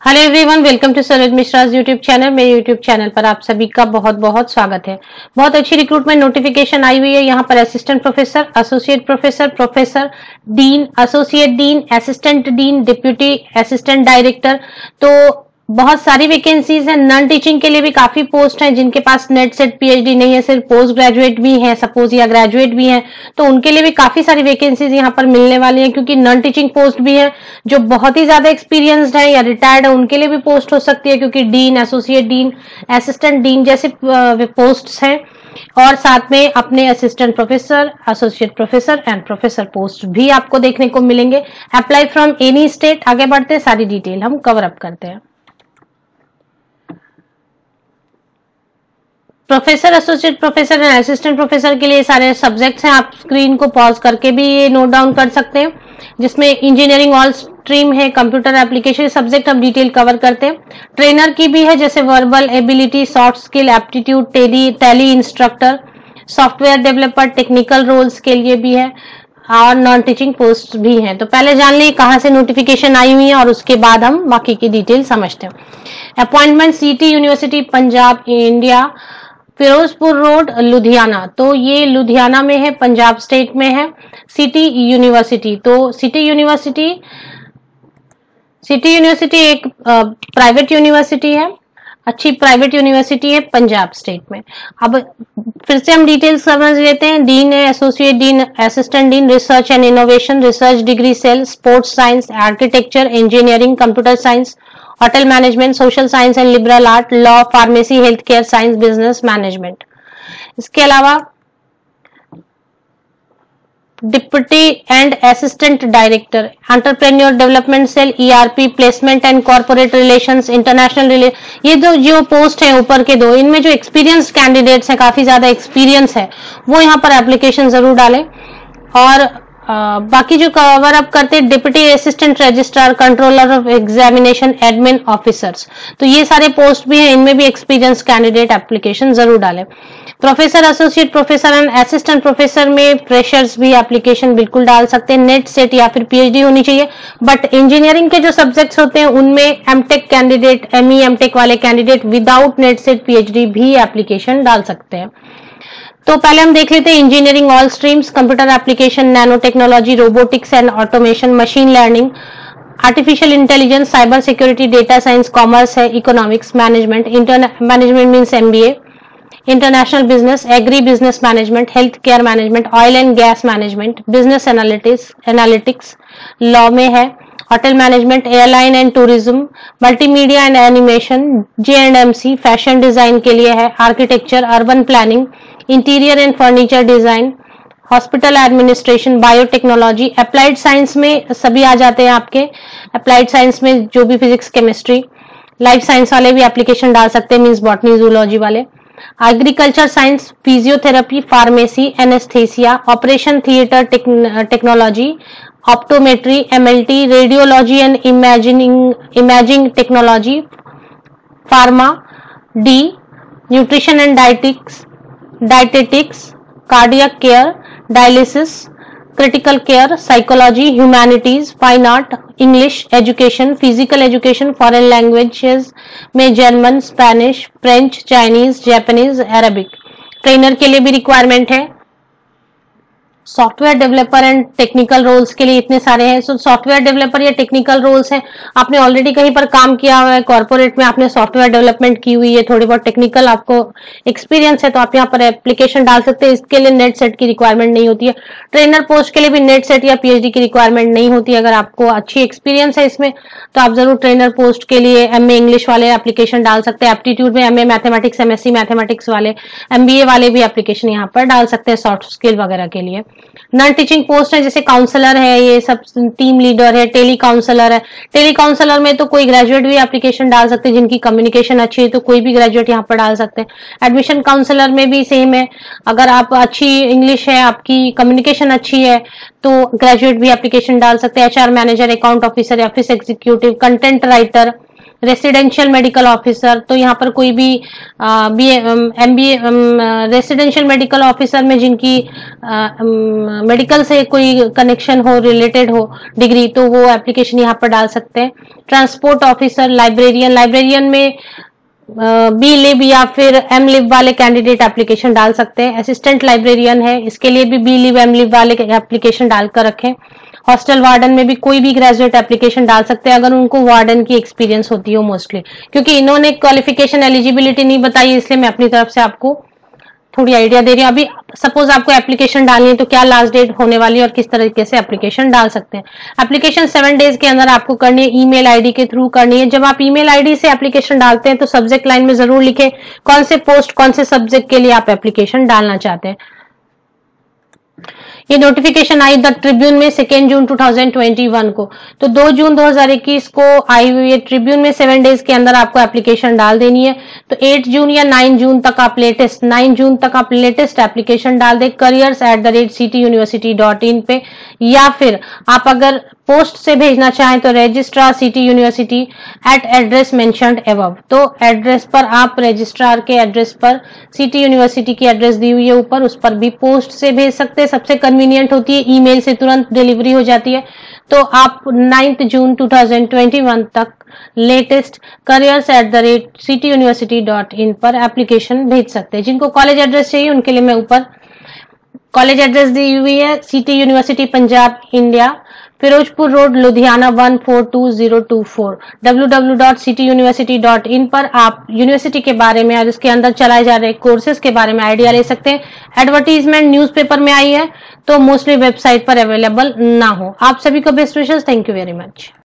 Hello everyone, welcome to Saroj Mishra's YouTube channel. मेरे YouTube channel पर आप सभी का बहुत बहुत स्वागत है। बहुत अच्छी रिक्रूटमेंट नोटिफिकेशन आई हुई है। यहाँ पर assistant professor, associate professor, professor, dean, associate dean, assistant dean, deputy assistant director, तो बहुत सारी वैकेंसीज हैं। नॉन टीचिंग के लिए भी काफी पोस्ट हैं। जिनके पास नेट सेट पीएचडी नहीं है, सिर्फ पोस्ट ग्रेजुएट भी है सपोज या ग्रेजुएट भी है, तो उनके लिए भी काफी सारी वैकेंसीज यहाँ पर मिलने वाली है। क्योंकि नॉन टीचिंग पोस्ट भी है, जो बहुत ही ज्यादा एक्सपीरियंस्ड है या रिटायर्ड है उनके लिए भी पोस्ट हो सकती है। क्योंकि dean, associate dean, assistant dean जैसे पोस्ट हैं, और साथ में अपने assistant professor, associate professor and professor post भी आपको देखने को मिलेंगे। Apply from any state. आगे बढ़ते हैं, सारी डिटेल हम कवर अप करते हैं। Professor, associate professor and assistant professor के लिए सारे सब्जेक्ट्स हैं। आप स्क्रीन को पॉज करके भी ये नोट डाउन कर सकते हैं। जिसमें इंजीनियरिंग ऑल स्ट्रीम है, कंप्यूटर एप्लीकेशन सब्जेक्ट हम डिटेल कवर करते हैं। ट्रेनर की भी है, जैसे verbal ability, soft skill, aptitude, tally instructor, software developer, technical roles के लिए भी है, और नॉन टीचिंग पोस्ट भी हैं। तो पहले जान लीजिए कहाँ से नोटिफिकेशन आई हुई है और उसके बाद हम बाकी की डिटेल समझते हैं। Appointment city university Punjab India, Firozpur road, Ludhiana. तो ये लुधियाना में है, पंजाब स्टेट में है। सिटी यूनिवर्सिटी, तो सिटी यूनिवर्सिटी एक प्राइवेट यूनिवर्सिटी है, अच्छी प्राइवेट यूनिवर्सिटी है पंजाब स्टेट में। अब फिर से हम डिटेल्स समझ लेते हैं। डीन है, associate dean, assistant dean, research and innovation, research degree cell, sports science, architecture, engineering, computer science, hotel management, social science and liberal art, law, pharmacy, health care science, business management. इसके अलावा deputy and assistant director, entrepreneur development cell, ERP, placement and corporate relations, international ये जो post है ऊपर के दो, इनमें जो एक्सपीरियंस कैंडिडेट्स हैं, काफी ज्यादा एक्सपीरियंस है, वो यहाँ पर एप्लीकेशन जरूर डालें। और बाकी जो कवर अप करते हैं, deputy assistant registrar, controller of examination, admin officers, तो ये सारे पोस्ट भी हैं। इनमें भी एक्सपीरियंस कैंडिडेट एप्लीकेशन जरूर डालें। Professor, associate professor and assistant professor में फ्रेशर्स भी एप्लीकेशन बिल्कुल डाल सकते हैं। नेट सेट या फिर पीएचडी होनी चाहिए। बट इंजीनियरिंग के जो सब्जेक्ट्स होते हैं उनमें एमटेक कैंडिडेट, एमई एमटेक वाले candidate without NET SET PhD भी एप्लीकेशन डाल सकते हैं। तो पहले हम देख लेते हैं engineering all streams, computer application, nano technology, robotics and automation, machine learning, artificial intelligence, cyber security, data science, commerce है, economics, management, management means MBA, international business, agri business management, health care management, oil and gas management, business analytics law में है, hotel management, airline and tourism, multimedia and animation, J&MC, fashion design के लिए है, architecture, urban planning, interior and furniture design, hospital administration, biotechnology, applied science में सभी आ जाते हैं आपके। अप्लाइड साइंस में जो भी फिजिक्स, केमिस्ट्री, लाइफ साइंस वाले भी एप्लीकेशन डाल सकते हैं, मीन्स बॉटनी, जूलॉजी वाले। Agriculture science, physiotherapy, pharmacy, anaesthesia, operation theatre technology, optometry, MLT, radiology and imaging technology, pharma, D, nutrition and dietetics, cardiac care, dialysis, critical care, psychology, humanities, fine art, English education, physical education, foreign languages में German, Spanish, French, Chinese, Japanese, Arabic. Trainer के लिए भी requirement है। Software developer and technical roles के लिए इतने सारे हैं। सॉफ्टवेयर डेवलपर या टेक्निकल रोल्स हैं, आपने ऑलरेडी कहीं पर काम किया हुआ है, कॉर्पोरेट में आपने सॉफ्टवेयर डेवलपमेंट की हुई है, थोड़ी बहुत टेक्निकल आपको एक्सपीरियंस है, तो आप यहाँ पर एप्लीकेशन डाल सकते हैं। इसके लिए नेट सेट की रिक्वायरमेंट नहीं होती है। ट्रेनर पोस्ट के लिए भी नेट सेट या पीएचडी की रिक्वायरमेंट नहीं होती है। अगर आपको अच्छी एक्सपीरियंस है इसमें, तो आप जरूर ट्रेनर पोस्ट के लिए एमए इंग्लिश वाले एप्लीकेशन डाल सकते हैं। एप्टीट्यूड में एमए मैथमेटिक्स, एमएससी मैथमेटिक्स वाले, एमबीए वाले भी एप्लीकेशन यहाँ पर डाल सकते हैं सॉफ्ट स्किल वगैरह के लिए। नॉन टीचिंग पोस्ट है, जैसे काउंसलर है, ये सब टीम लीडर है, टेली काउंसलर है। टेली काउंसलर में तो कोई ग्रेजुएट भी एप्लीकेशन डाल सकते हैं, जिनकी कम्युनिकेशन अच्छी है, तो कोई भी ग्रेजुएट यहाँ पर डाल सकते हैं। एडमिशन काउंसलर में भी सेम है, अगर आप अच्छी इंग्लिश है, आपकी कम्युनिकेशन अच्छी है, तो ग्रेजुएट भी एप्लीकेशन डाल सकते हैं। HR manager, account officer, office executive, content writer, residential medical officer, तो यहाँ पर कोई भी MBA रेसिडेंशियल मेडिकल ऑफिसर में जिनकी मेडिकल से कोई कनेक्शन हो, रिलेटेड हो डिग्री, तो वो एप्लीकेशन यहाँ पर डाल सकते हैं। ट्रांसपोर्ट ऑफिसर, लाइब्रेरियन में बी लिब या फिर एम लिब वाले कैंडिडेट एप्लीकेशन डाल सकते हैं। असिस्टेंट लाइब्रेरियन है, इसके लिए भी बी लिब एम लिब वाले एप्लीकेशन डालकर रखें। हॉस्टल वार्डन में भी कोई भी ग्रेजुएट एप्लीकेशन डाल सकते हैं अगर उनको वार्डन की एक्सपीरियंस होती हो मोस्टली, क्योंकि इन्होंने क्वालिफिकेशन एलिजिबिलिटी नहीं बताई, इसलिए मैं अपनी तरफ से आपको थोड़ी आइडिया दे रही हूँ। अभी सपोज आपको एप्लीकेशन डालनी है तो क्या लास्ट डेट होने वाली है और किस तरीके से एप्लीकेशन डाल सकते हैं। एप्लीकेशन 7 डेज के अंदर आपको करनी है, ईमेल आईडी के थ्रू करनी है। जब आप ईमेल आईडी से एप्लीकेशन डालते हैं तो सब्जेक्ट लाइन में जरूर लिखें कौन से पोस्ट, कौन से सब्जेक्ट के लिए आप एप्लीकेशन डालना चाहते हैं। ये नोटिफिकेशन आई द ट्रिब्यून में 2 जून 2021 को, तो 2 जून 2021 को आई हुई है ट्रिब्यून में। 7 डेज के अंदर आपको एप्लीकेशन डाल देनी है। तो 8 जून या 9 जून तक आप लेटेस्ट एप्लीकेशन डाल दें careers@cituniversity.in पे, या फिर आप अगर पोस्ट से भेजना चाहें तो registrar city university at address mentioned above. तो एड्रेस पर आप रजिस्ट्रार के एड्रेस पर सिटी यूनिवर्सिटी की एड्रेस दी हुई है ऊपर, उस पर भी पोस्ट से भेज सकते हैं। सबसे कन्वीनियंट होती है, ईमेल से तुरंत डिलीवरी हो जाती है। तो आप 9 जून 2021 तक लेटेस्ट careers@cityuniversity.in पर एप्लीकेशन भेज सकते हैं। जिनको कॉलेज एड्रेस चाहिए उनके लिए मैं ऊपर कॉलेज एड्रेस दी हुई है, city university Punjab India, Firozpur road, Ludhiana 142024। www.cityuniversity.in पर आप यूनिवर्सिटी के बारे में और इसके अंदर चलाए जा रहे कोर्सेज के बारे में आइडिया ले सकते हैं। एडवर्टीजमेंट न्यूज़पेपर में आई है तो मोस्टली वेबसाइट पर अवेलेबल ना हो। आप सभी को best wishes. Thank you very much.